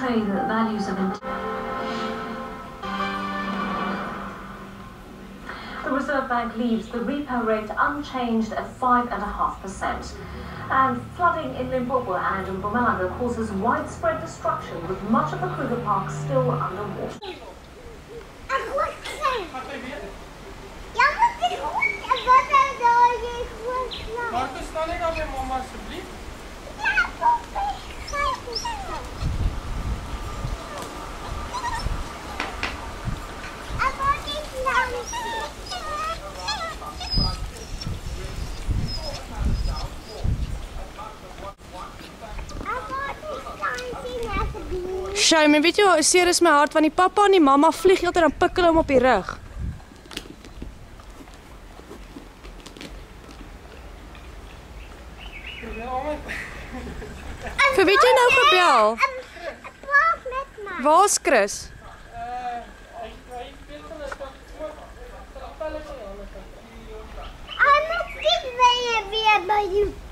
portray the values of The Reserve Bank leaves the repo rate unchanged at 5.5%. And flooding in Limpopo and Mpumalanga causes widespread destruction, with much of the Kruger Park still underwater. Shame, weet jy, seer is my hart, want die pappa en die mamma vlieg heeltyd en dan pik hulle hom op die rug. Vir wie het jy nou gebel? Waar is Chris? I'm not big way by you.